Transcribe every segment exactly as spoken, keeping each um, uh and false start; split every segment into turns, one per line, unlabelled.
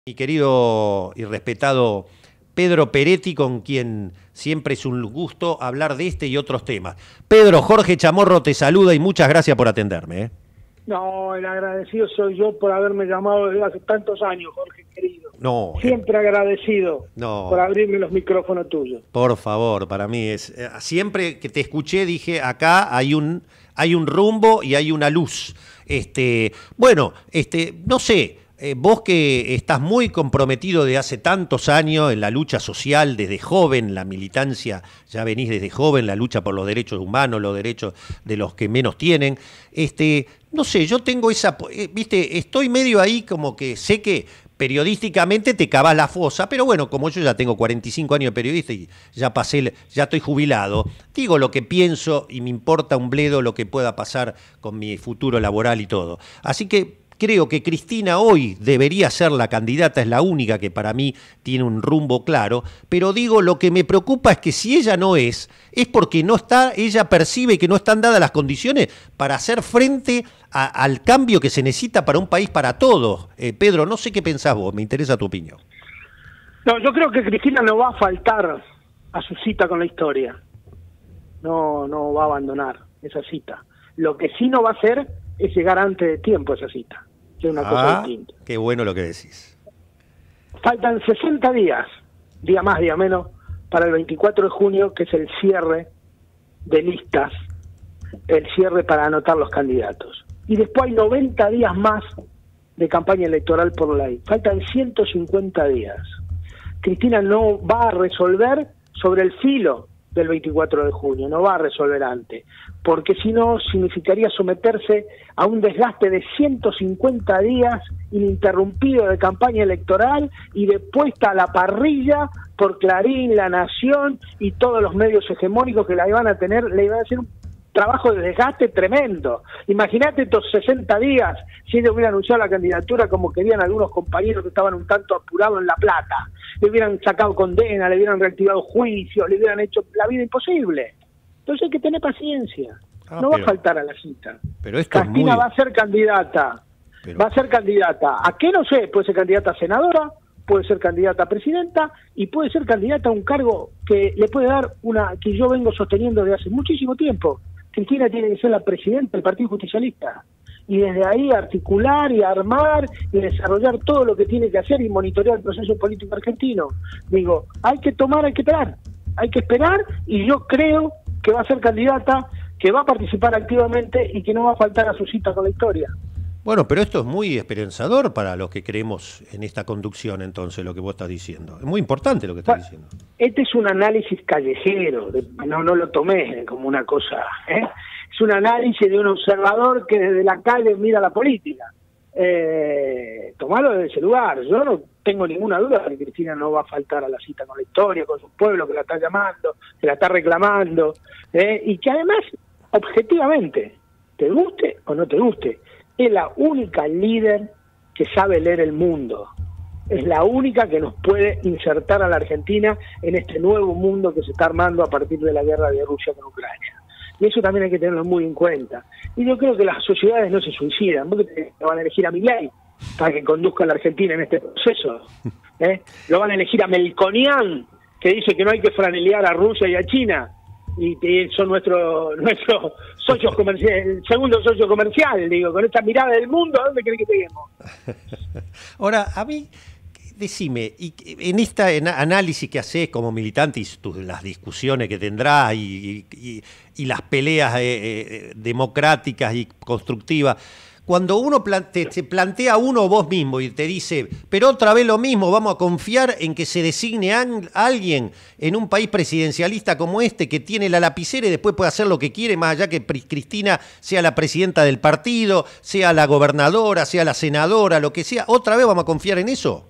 Mi querido y respetado Pedro Peretti, con quien siempre es un gusto hablar de este y otros temas. Pedro, Jorge Chamorro te saluda y muchas gracias por atenderme. ¿eh?
No, el agradecido soy yo por haberme llamado desde hace tantos años, Jorge querido.
No,
Siempre eh, agradecido
no,
por abrirme los micrófonos tuyos.
Por favor, para mí es... Eh, siempre que te escuché dije, acá hay un, hay un rumbo y hay una luz. Este, bueno, este, no sé... Eh, vos que estás muy comprometido de hace tantos años en la lucha social, desde joven, la militancia, ya venís desde joven, la lucha por los derechos humanos, los derechos de los que menos tienen, este, no sé, yo tengo esa, eh, viste, estoy medio ahí como que sé que periodísticamente te cavás la fosa, pero bueno, como yo ya tengo cuarenta y cinco años de periodista y ya pasé, ya estoy jubilado, digo lo que pienso y me importa un bledo lo que pueda pasar con mi futuro laboral y todo. Así que creo que Cristina hoy debería ser la candidata, es la única que para mí tiene un rumbo claro, pero digo, lo que me preocupa es que si ella no es, es porque no está, ella percibe que no están dadas las condiciones para hacer frente a, al cambio que se necesita para un país para todos. Eh, Pedro, no sé qué pensás vos, me interesa tu opinión.
No, yo creo que Cristina no va a faltar a su cita con la historia. No, no va a abandonar esa cita. Lo que sí no va a hacer es llegar antes de tiempo a esa cita. Que es una
ah,
cosa distinta.
Qué bueno lo que decís.
Faltan sesenta días, día más, día menos, para el veinticuatro de junio, que es el cierre de listas, el cierre para anotar los candidatos. Y después hay noventa días más de campaña electoral por ley. Faltan ciento cincuenta días. Cristina no va a resolver sobre el filo del veinticuatro de junio, no va a resolver antes, porque si no significaría someterse a un desgaste de ciento cincuenta días ininterrumpido de campaña electoral y de puesta a la parrilla por Clarín, La Nación y todos los medios hegemónicos que la iban a tener, le iban a hacer un trabajo de desgaste tremendo. Imagínate estos sesenta días si ella hubiera anunciado la candidatura como querían algunos compañeros que estaban un tanto apurados en La Plata. Le hubieran sacado condena, le hubieran reactivado juicios, le hubieran hecho la vida imposible. Entonces hay que tener paciencia. Ah, no pero, va a faltar a la cita.
Pero esto
Cristina
es muy...
va a ser candidata. Pero... Va a ser candidata. ¿A qué? No sé. Puede ser candidata a senadora, puede ser candidata a presidenta y puede ser candidata a un cargo que le puede dar una que yo vengo sosteniendo desde hace muchísimo tiempo. Cristina tiene que ser la presidenta del Partido Justicialista y desde ahí articular y armar y desarrollar todo lo que tiene que hacer y monitorear el proceso político argentino. Digo, hay que tomar, hay que esperar, hay que esperar y yo creo que va a ser candidata, que va a participar activamente y que no va a faltar a su cita con la historia.
Bueno, pero esto es muy esperanzador para los que creemos en esta conducción, entonces, lo que vos estás diciendo. Es muy importante lo que estás diciendo.
Este es un análisis callejero, no, no lo tomé como una cosa, ¿eh? Es un análisis de un observador que desde la calle mira la política. Eh, tomarlo desde ese lugar. Yo no tengo ninguna duda de que Cristina no va a faltar a la cita con la historia, con su pueblo que la está llamando, que la está reclamando, ¿eh? Y que además, objetivamente, te guste o no te guste, es la única líder que sabe leer el mundo. Es la única que nos puede insertar a la Argentina en este nuevo mundo que se está armando a partir de la guerra de Rusia con Ucrania. Y eso también hay que tenerlo muy en cuenta. Y yo creo que las sociedades no se suicidan, porque lo van a elegir a Milei para que conduzca a la Argentina en este proceso. ¿eh? Lo van a elegir a Melconian, que dice que no hay que franelear a Rusia y a China, y que son nuestros nuestro socios comerciales, el segundo socio comercial, digo, con esta mirada del mundo, ¿a dónde creen que lleguemos?
Ahora, a mí, decime, y en este análisis que haces como militante y tus, las discusiones que tendrás y, y, y las peleas eh, eh, democráticas y constructivas, cuando uno plante, te plantea uno vos mismo y te dice, pero otra vez lo mismo, vamos a confiar en que se designe a alguien en un país presidencialista como este que tiene la lapicera y después puede hacer lo que quiere, más allá que Cristina sea la presidenta del partido, sea la gobernadora, sea la senadora, lo que sea, ¿otra vez vamos a confiar en eso?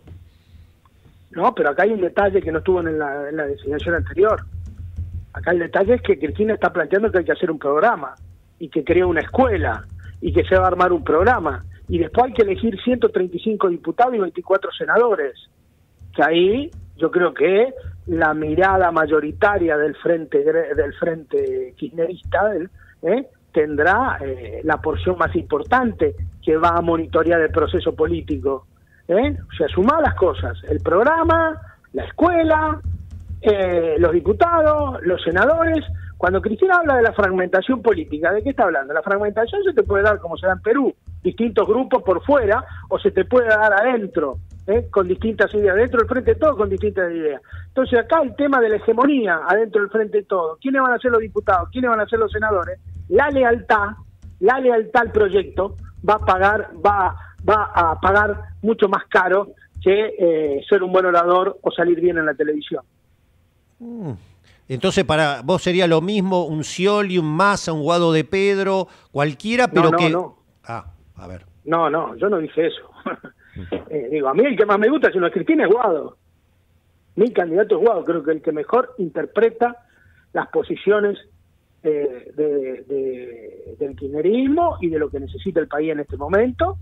No, pero acá hay un detalle que no estuvo en la, en la designación anterior. Acá el detalle es que Cristina está planteando que hay que hacer un programa y que crea una escuela y que se va a armar un programa, y después hay que elegir ciento treinta y cinco diputados y veinticuatro senadores. Que ahí yo creo que la mirada mayoritaria del frente del frente kirchnerista ¿eh? tendrá eh, la porción más importante que va a monitorear el proceso político. ¿eh? O sea, sumá las cosas, el programa, la escuela, eh, los diputados, los senadores. Cuando Cristina habla de la fragmentación política, ¿de qué está hablando? La fragmentación se te puede dar como se da en Perú, distintos grupos por fuera, o se te puede dar adentro, ¿eh? Con distintas ideas, dentro del Frente de Todos con distintas ideas. Entonces acá el tema de la hegemonía adentro del Frente de Todos, ¿quiénes van a ser los diputados? ¿Quiénes van a ser los senadores? La lealtad, la lealtad al proyecto va a pagar, va, va a pagar mucho más caro que eh, ser un buen orador o salir bien en la televisión.
Mm. Entonces, para vos sería lo mismo un Scioli, un Massa, un Guado de Pedro, cualquiera, pero
no, no,
que...
No.
Ah, a ver.
No, no, yo no dije eso. eh, digo, a mí el que más me gusta, si no es Cristina, es Guado. Mi candidato es Guado, creo que el que mejor interpreta las posiciones eh, de, de, del kirchnerismo y de lo que necesita el país en este momento,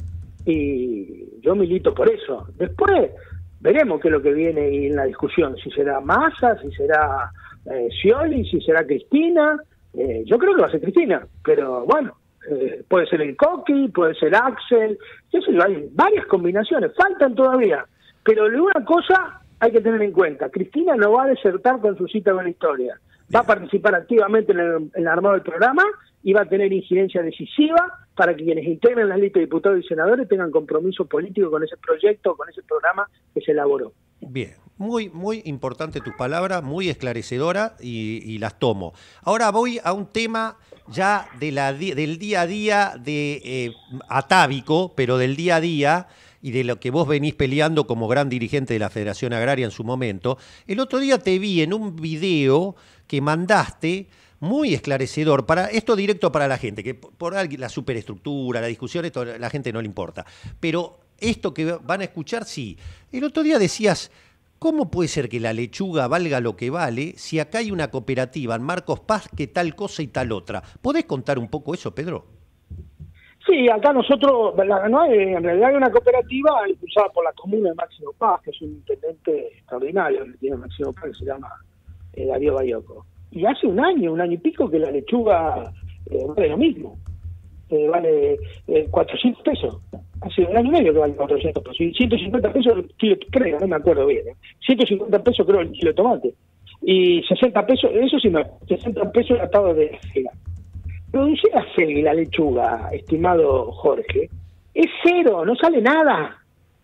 y yo milito por eso. Después veremos qué es lo que viene en la discusión, si será Massa, si será eh, Scioli, si será Cristina. Eh, yo creo que va a ser Cristina, pero bueno, eh, puede ser el Coqui, puede ser Axel, eso, hay varias combinaciones, faltan todavía, pero una cosa hay que tener en cuenta: Cristina no va a desertar con su cita con la historia, va a participar activamente en el, en el armado del programa y va a tener incidencia decisiva para que quienes integren las listas de diputados y senadores tengan compromiso político con ese proyecto, con ese programa que se elaboró.
Bien, muy, muy importante tus palabras, muy esclarecedora y, y las tomo. Ahora voy a un tema ya de la, del día a día, de eh, atávico, pero del día a día, y de lo que vos venís peleando como gran dirigente de la Federación Agraria en su momento. El otro día te vi en un video que mandaste, muy esclarecedor, para esto directo para la gente, que por la superestructura, la discusión, esto a la gente no le importa. Pero esto que van a escuchar, sí. El otro día decías, ¿cómo puede ser que la lechuga valga lo que vale si acá hay una cooperativa en Marcos Paz que tal cosa y tal otra? ¿Podés contar un poco eso, Pedro?
Sí, acá nosotros, no hay, en realidad hay una cooperativa impulsada por la comuna de Máximo Paz, que es un intendente extraordinario que tiene Máximo Paz, que se llama eh, Darío Bayoco. Y hace un año, un año y pico, que la lechuga eh, vale lo mismo, eh, vale eh, cuatrocientos pesos. Hace un año y medio que vale cuatrocientos pesos. Y ciento cincuenta pesos el kilo, creo, no me acuerdo bien. ¿eh? ciento cincuenta pesos creo el kilo de tomate. Y sesenta pesos, eso sí, no, sesenta pesos el atado de la selga. Producir la selga y la lechuga, estimado Jorge, es cero, no sale nada.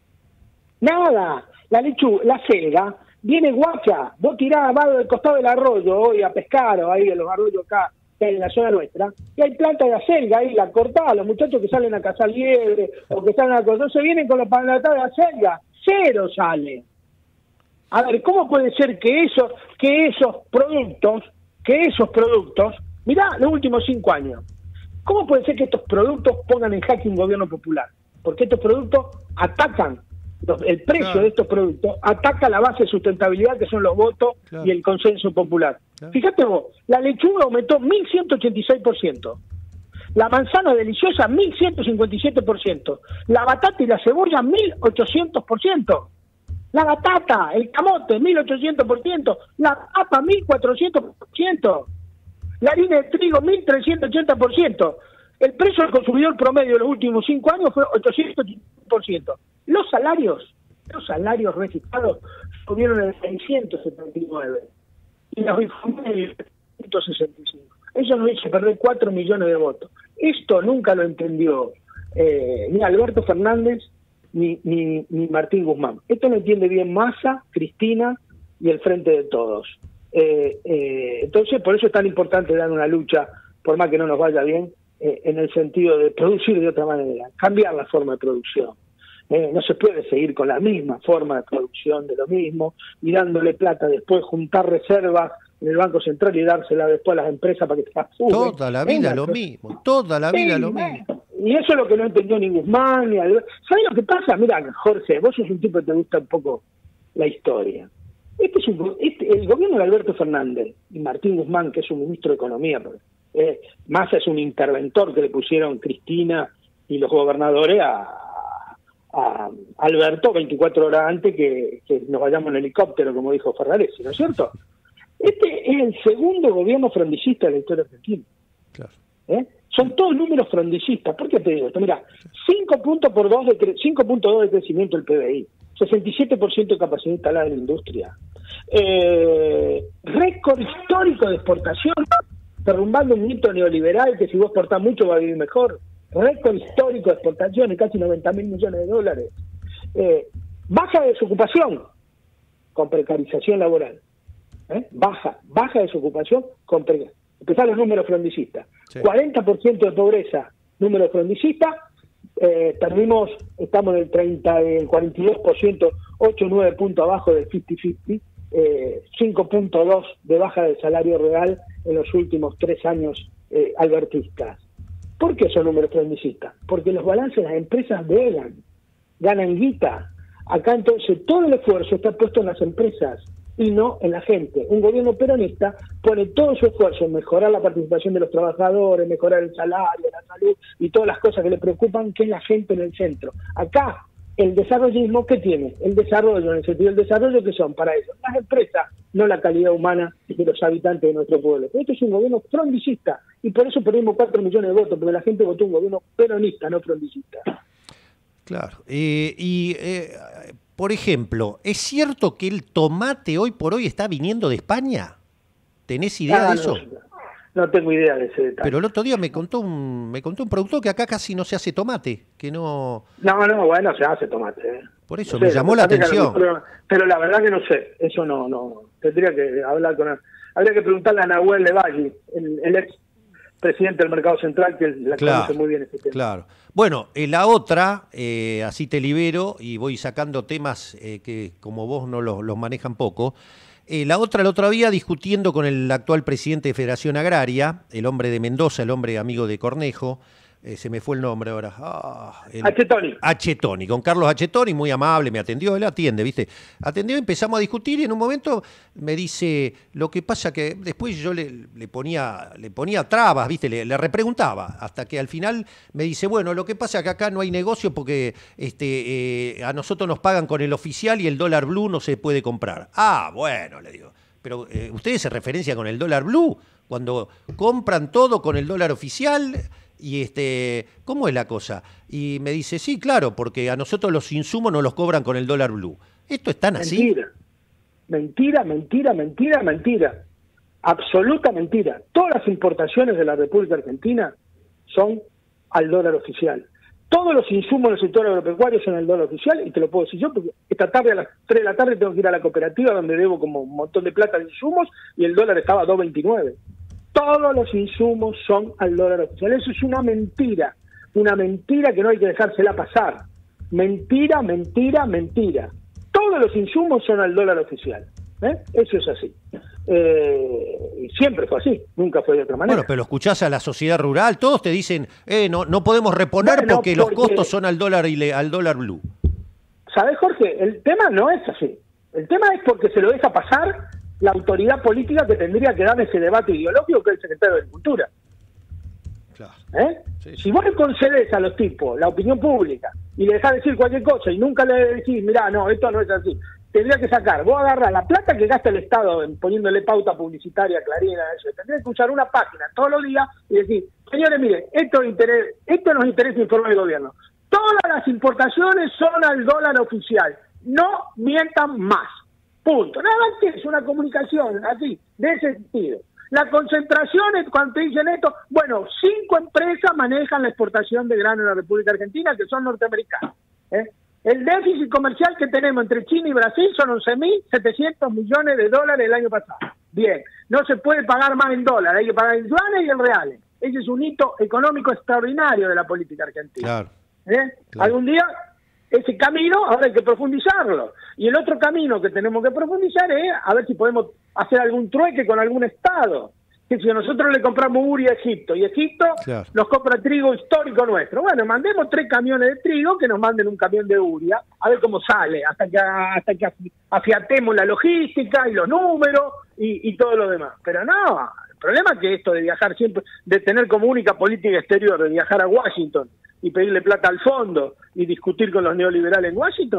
Nada. La lechuga, la selga, viene guacha. Vos tirás abajo del costado del arroyo hoy a pescar, o ahí en los arroyos acá, en la zona nuestra, y hay planta de acelga ahí, la cortás, los muchachos que salen a cazar liebre, o que salen a cazar, se vienen con los panatados de acelga, cero sale. A ver, ¿cómo puede ser que eso, que esos productos, que esos productos, mirá los últimos cinco años, ¿cómo puede ser que estos productos pongan en jaque un gobierno popular? Porque estos productos atacan, los, el precio claro. de estos productos ataca la base de sustentabilidad que son los votos claro. y el consenso popular. Claro. Fíjate vos, la lechuga aumentó mil ciento ochenta y seis por ciento, la manzana deliciosa mil ciento cincuenta y siete por ciento, la batata y la cebolla mil ochocientos por ciento, la batata, el camote mil ochocientos por ciento, la papa mil cuatrocientos por ciento, la harina de trigo mil trescientos ochenta por ciento. El precio del consumidor promedio de los últimos cinco años fue ochocientos por ciento. Los salarios, los salarios registrados subieron en seiscientos setenta y nueve y los informes en ciento sesenta y cinco. Eso nos hizo perder cuatro millones de votos. Esto nunca lo entendió eh, ni Alberto Fernández ni, ni, ni Martín Guzmán. Esto lo entiende bien Massa, Cristina y el Frente de Todos. Eh, eh, entonces, por eso es tan importante dar una lucha, por más que no nos vaya bien, eh, en el sentido de producir de otra manera, cambiar la forma de producción. Eh, no se puede seguir con la misma forma de producción de lo mismo y dándole plata después, juntar reservas en el Banco Central y dársela después a las empresas para que te facturen.
Toda la vida Venga, lo mismo, toda la vida sí, lo mismo.
Y eso es lo que no entendió ni Guzmán, ni Alberto. ¿Sabes lo que pasa? Mira, Jorge, vos sos un tipo que te gusta un poco la historia. Este es un, este, el gobierno de Alberto Fernández y Martín Guzmán, que es un ministro de Economía, eh, Massa es un interventor que le pusieron Cristina y los gobernadores a, a Alberto veinticuatro horas antes que, que nos vayamos en helicóptero, como dijo Ferraresi, ¿no es cierto? Este es el segundo gobierno frondicista de la historia argentina. Claro. ¿Eh? Son todos números frondicistas. ¿Por qué te digo esto? Mira, cinco punto dos de, cinco punto dos de crecimiento del P B I, sesenta y siete por ciento de capacidad instalada en la industria, eh, récord histórico de exportación, derrumbando un mito neoliberal que si vos exportás mucho va a vivir mejor, récord histórico de exportaciones, casi noventa mil millones de dólares, eh, baja de desocupación con precarización laboral, ¿eh? baja, baja de desocupación con precarización. Empezar los números frondicistas. Sí. cuarenta por ciento de pobreza, número frondicistas. Eh, perdimos, estamos en el treinta, el cuarenta y dos por ciento, ocho o nueve puntos abajo del cincuenta cincuenta, eh, cinco punto dos de baja del salario real en los últimos tres años eh, albertistas. ¿Por qué son números frondicistas? Porque los balances de las empresas velan, ganan guita. Acá entonces todo el esfuerzo está puesto en las empresas y no en la gente. Un gobierno peronista pone todo su esfuerzo en mejorar la participación de los trabajadores, mejorar el salario, la salud y todas las cosas que le preocupan, que es la gente en el centro. Acá, el desarrollismo, ¿qué tiene? El desarrollo, en el sentido del desarrollo, que son para eso las empresas, no la calidad humana de los habitantes de nuestro pueblo. Pero esto es un gobierno frondicista y por eso perdimos cuatro millones de votos, porque la gente votó un gobierno peronista, no frondicista.
Claro. Eh, y... Eh... Por ejemplo, ¿es cierto que el tomate hoy por hoy está viniendo de España? ¿Tenés idea ah, de eso?
No, no tengo idea de ese detalle.
Pero el otro día me contó un me contó un productor que acá casi no se hace tomate, que no...
No, no, bueno, se hace tomate. ¿eh?
Por eso, no me sé, llamó la atención.
Pero, pero la verdad que no sé, eso no, no, tendría que hablar con él. Habría que preguntarle a Nahuel Levalli, el, el ex presidente del Mercado Central, que la
claro,
conoce muy bien este tema.
Claro. Bueno, eh, la otra, eh, así te libero y voy sacando temas eh, que como vos no los, los manejan poco. Eh, la otra, el otro día, discutiendo con el actual presidente de Federación Agraria, el hombre de Mendoza, el hombre amigo de Cornejo, eh, se me fue el nombre ahora. Ah, el...
Achetoni.
Achetoni, con Carlos Achetoni, muy amable, me atendió, él atiende, ¿viste? Atendió, empezamos a discutir y en un momento me dice, lo que pasa que después yo le, le ponía le ponía trabas, ¿viste? Le, le repreguntaba, hasta que al final me dice, bueno, lo que pasa es que acá no hay negocio porque este, eh, a nosotros nos pagan con el oficial y el dólar blue no se puede comprar. Ah, bueno, le digo, pero eh, ¿ustedes se referencian con el dólar blue? Cuando compran todo con el dólar oficial... Y este, ¿cómo es la cosa? Y me dice, sí, claro, porque a nosotros los insumos nos los cobran con el dólar blue. ¿Esto es tan así?
Mentira, mentira, mentira, mentira, mentira. Absoluta mentira. Todas las importaciones de la República Argentina son al dólar oficial. Todos los insumos del sector agropecuario son al dólar oficial, y te lo puedo decir yo, porque esta tarde a las tres de la tarde tengo que ir a la cooperativa donde debo como un montón de plata de insumos y el dólar estaba a dos veintinueve. Todos los insumos son al dólar oficial. Eso es una mentira, una mentira que no hay que dejársela pasar. Mentira, mentira, mentira. Todos los insumos son al dólar oficial. ¿eh? Eso es así. Eh, siempre fue así, nunca fue de otra manera.
Bueno, pero lo escuchás a la sociedad rural, todos te dicen, eh, no, no podemos reponer bueno, porque, porque los costos son al dólar, al dólar blue.
¿Sabés, Jorge? El tema no es así. El tema es porque se lo deja pasar la autoridad política que tendría que dar ese debate ideológico, que es el secretario de Agricultura. Claro. ¿Eh? Sí, sí. Si vos le concedes a los tipos la opinión pública y le dejás decir cualquier cosa y nunca le decís, mirá, no, esto no es así, tendría que sacar, vos agarrás la plata que gasta el Estado en poniéndole pauta publicitaria, Clarín, eso, tendría que usar una página todos los días y decir, señores, miren, esto, interés, esto nos interesa informar al gobierno. Todas las importaciones son al dólar oficial. No mientan más. Punto. Nada más que es una comunicación así, de ese sentido. La concentración es cuando te dicen esto, bueno, cinco empresas manejan la exportación de grano en la República Argentina, que son norteamericanas. ¿eh? El déficit comercial que tenemos entre China y Brasil son once mil setecientos millones de dólares el año pasado. Bien, no se puede pagar más en dólares, hay que pagar en yuanes y en reales. Ese es un hito económico extraordinario de la política argentina.
Claro.
¿Eh? Claro. Algún día... Ese camino ahora hay que profundizarlo. Y el otro camino que tenemos que profundizar es a ver si podemos hacer algún trueque con algún Estado. Que si nosotros le compramos Uri a Egipto y Egipto claro. nos compra trigo histórico nuestro. Bueno, mandemos tres camiones de trigo que nos manden un camión de Uria, a ver cómo sale, hasta que hasta que afiatemos la logística y los números y, y todo lo demás. Pero no, el problema es que esto de viajar siempre, de tener como única política exterior, de viajar a Washington y pedirle plata al fondo y discutir con los neoliberales en Washington,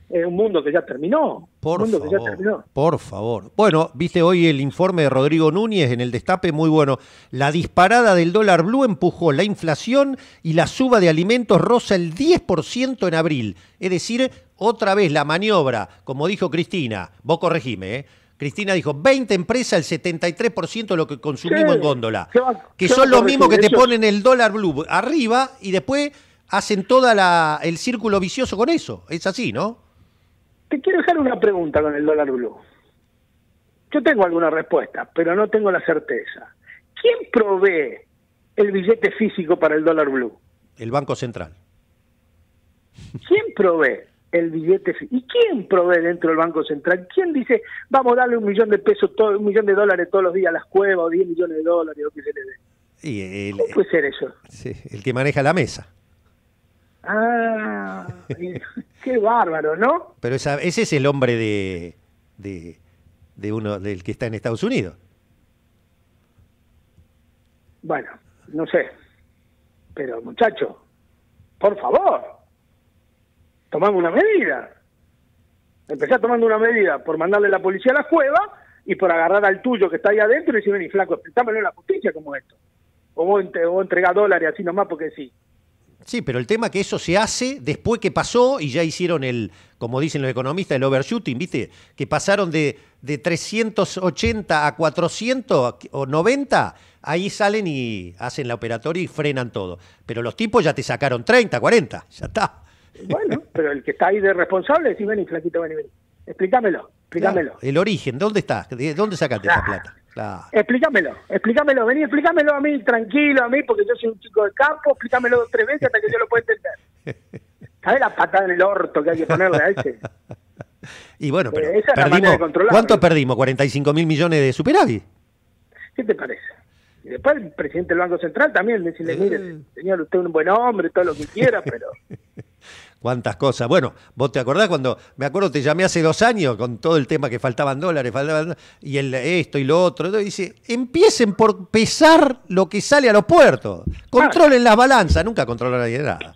es un mundo que ya terminó.
Por
un mundo
favor,
que ya terminó.
por favor. Bueno, viste hoy el informe de Rodrigo Núñez en el Destape, muy bueno. La disparada del dólar blue empujó la inflación y la suba de alimentos roza el diez por ciento en abril. Es decir, otra vez la maniobra, como dijo Cristina, vos corregime, ¿eh? Cristina dijo, veinte empresas, el setenta y tres por ciento de lo que consumimos
Sí,
en góndola.
¿qué va-
Que
qué va
son
a
los mismos que
corregir?
te
Ellos-
ponen el dólar blue arriba y después hacen todo el círculo vicioso con eso. Es así, ¿no?
Te quiero dejar una pregunta con el dólar blue. Yo tengo alguna respuesta, pero no tengo la certeza. ¿Quién provee el billete físico para el dólar blue?
El Banco Central.
¿Quién provee el billete físico? ¿Y quién provee dentro del Banco Central? ¿Quién dice, vamos a darle un millón de pesos, todo, un millón de dólares todos los días a las cuevas, o diez millones de dólares, o qué se le dé?
Y el,
¿Cómo puede ser eso?
sí, el que maneja la mesa.
Ah, qué bárbaro, ¿no?
Pero esa, ese es el hombre de, de, de uno del que está en Estados Unidos.
Bueno, no sé. Pero, muchacho, por favor, tomamos una medida. Empezá tomando una medida por mandarle la policía a la cueva y por agarrar al tuyo que está ahí adentro y decir, ven y flaco, explícamelo en la justicia como esto. O vos, entre, vos entregás dólares así nomás porque sí.
Sí, pero el tema es que eso se hace después que pasó y ya hicieron el, como dicen los economistas, el overshooting, ¿viste? Que pasaron de, de trescientos ochenta a cuatrocientos o noventa, ahí salen y hacen la operatoria y frenan todo. Pero los tipos ya te sacaron treinta, cuarenta, ya está.
Bueno, pero el que está ahí de responsable, decís, ven y flaquito, ven y ven. Explícamelo, explícamelo.
Claro, el origen, ¿dónde está? ¿De dónde sacaste esa
Claro.
plata? Claro.
Explícamelo, explícamelo, vení, explícamelo a mí, tranquilo, a mí, porque yo soy un chico de campo, explícamelo dos tres veces hasta que yo lo pueda entender. ¿Sabés la patada en el orto que hay que ponerle a ese?
Y bueno, pero
Eh, esa es la manera
perdimos,
de controlarlo.
¿cuánto perdimos? ¿cuarenta y cinco mil millones de superávit?
¿Qué te parece? Y después el presidente del Banco Central también, decirle, mire, señor, usted es un buen hombre, todo lo que quiera, pero...
Cuántas cosas. Bueno, vos te acordás cuando, me acuerdo, te llamé hace dos años con todo el tema que faltaban dólares, faltaban, y el esto y lo otro. Entonces dice, empiecen por pesar lo que sale a los puertos. Controlen las balanzas, nunca controla nadie nada.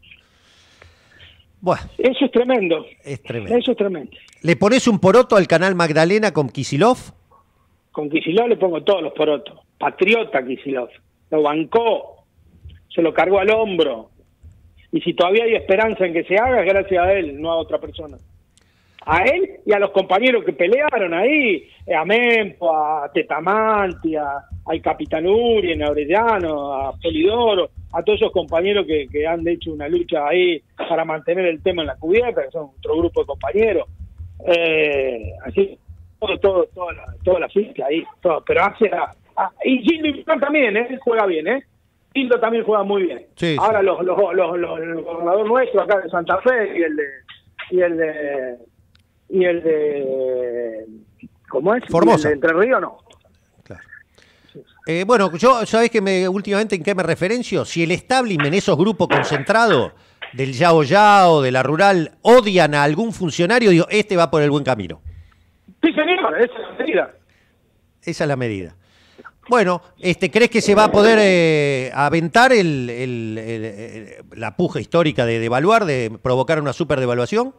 Bueno,
Eso es tremendo.
es tremendo.
Eso es tremendo.
¿Le pones un poroto al canal Magdalena con Kicillof?
Con Kicillof le pongo todos los porotos. Patriota Kicillof. Lo bancó. Se lo cargó al hombro. Y si todavía hay esperanza en que se haga, es gracias a él, no a otra persona. A él y a los compañeros que pelearon ahí, a Mempo, a Tetamanti, a, al Capitán Urien, a Orellano, a Polidoro, a todos esos compañeros que, que han hecho una lucha ahí para mantener el tema en la cubierta, que son otro grupo de compañeros. Eh, así, todo, todo, toda la, toda la fiesta ahí, todo. Pero hace... A, a, y Gildo Iván también, ¿eh? Juega bien, ¿eh? Gildo también juega muy bien.
Sí,
Ahora
sí.
Los, los, los, los, el gobernador nuestro acá de Santa Fe y el de... Y el de y el de ¿cómo es?
Formosa.
¿Y el de Entre Ríos no?
Claro. Eh, bueno, yo, ¿sabés que me, últimamente en qué me referencio? Si el establishment, esos grupos concentrados del Yao Yao, de la rural, odian a algún funcionario, digo, este va por el buen camino.
Sí, señor, esa es la medida.
Esa es la medida. Bueno, este, ¿crees que se va a poder eh, aventar el, el, el, el- la puja histórica de devaluar, de provocar una superdevaluación?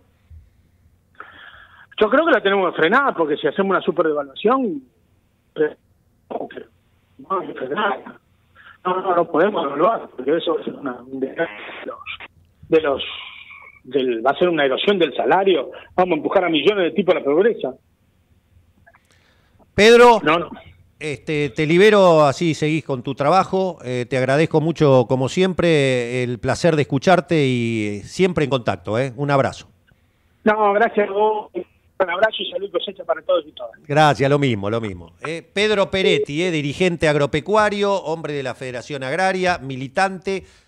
Yo creo que la tenemos que frenar, porque si hacemos una superdevaluación, eh, no, que- no hay que frenarla. No, no, no podemos devaluar, porque eso es una, un desgaste de los, de los del, va a ser una erosión del salario, vamos a empujar a millones de tipos a la pobreza.
Pedro,
No, no.
este, te libero, así seguís con tu trabajo. Eh, te agradezco mucho, como siempre, el placer de escucharte y siempre en contacto. ¿eh? Un abrazo.
No, gracias a vos. Un abrazo y salud y cosecha para todos y todas.
Gracias, lo mismo, lo mismo. Eh, Pedro Peretti, eh, dirigente agropecuario, hombre de la Federación Agraria, militante.